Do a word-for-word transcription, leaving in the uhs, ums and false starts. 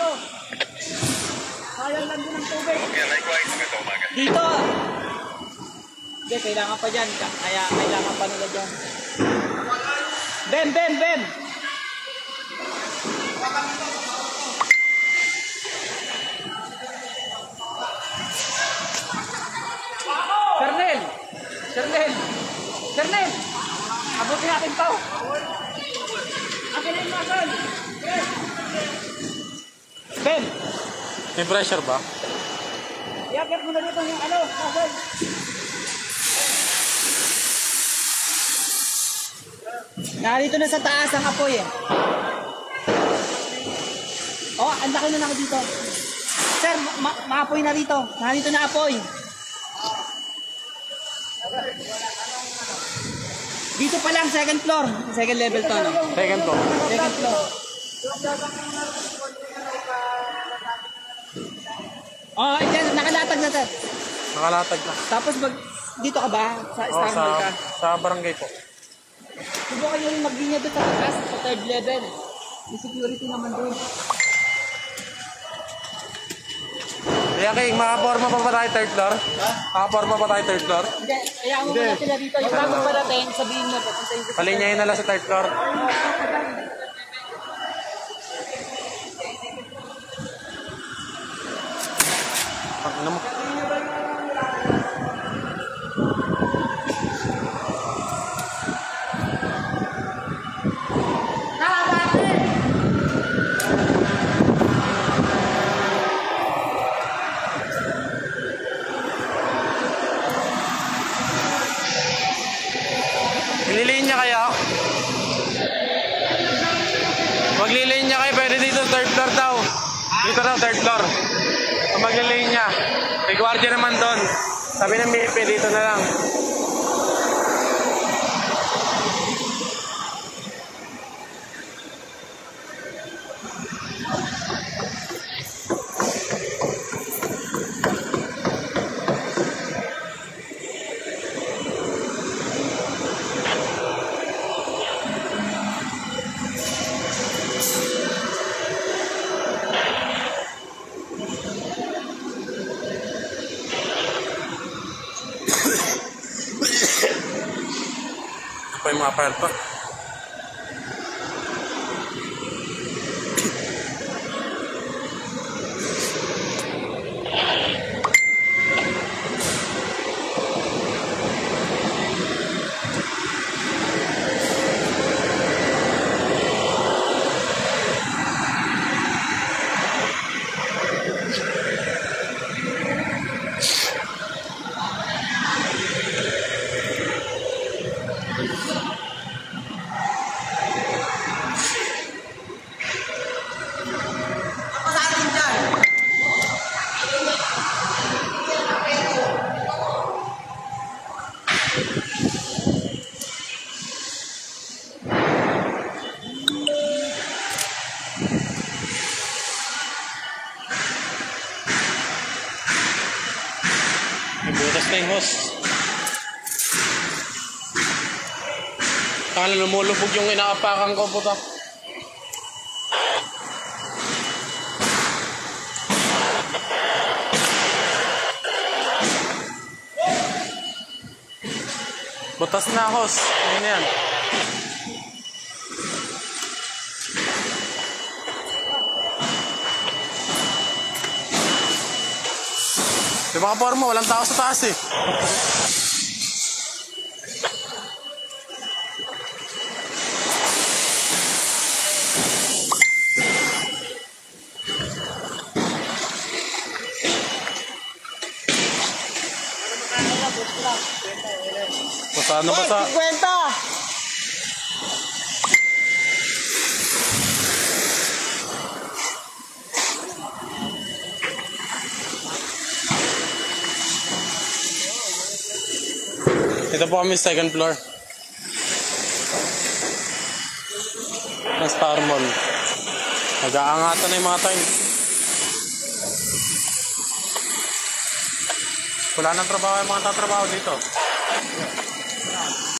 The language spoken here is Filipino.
dito. Sayang lang din ang tubig. Dito. Hindi, kailangan pa dyan. Kaya kailangan pa nila dyan. Ben, Ben, Ben. Sernel. Sernel. Sernel. Abutin natin to. Akin na yung masan. Ben. May pressure ba? I-agad mo na dito yung ano, masan. Narito na sa taas ang apoy eh. Oh, ang laki na na ako dito. Sir, ma maapoy na rito. Narito na apoy. Dito pa lang, second floor. Second level to, no? Second floor. Second floor. Oh, dyan, nakalatag na, sir. Nakalatag na. Tapos mag, dito ka ba? Sa Oh, Star sa, Mall ka? sa barangay po. Subukan nyo rin mag-linya doon sa taas, sa third level. May security naman doon. Kaya King, makaporma pa ba tayo third floor? Ha? Makaporma pa tayo third floor? Hindi, kaya mo muna sila dito. Yung bago pa natin, sabihin mo, papunta yung Palinyayin na lang sa third floor. Ano mo? Nililinya kayo? Maglilinya kayo, pwede dito third floor daw. Dito daw, third floor. Kung maglilinya, may gwardiya naman doon. Sabi ng M I P, dito na lang. Pa yung mga file pa. Butas na yung hose. Kala lumulubog yung inaapakan ko puta. Butas na hose. Ano yan? Di ba kaporma? Walang tao sa taas eh. Basta ano ba sa... Kwenta! Ito po kami second floor ng Star Mall. Nag-aangatan na yung mga time. Wala nang trabaho yung mga tatrabaho dito.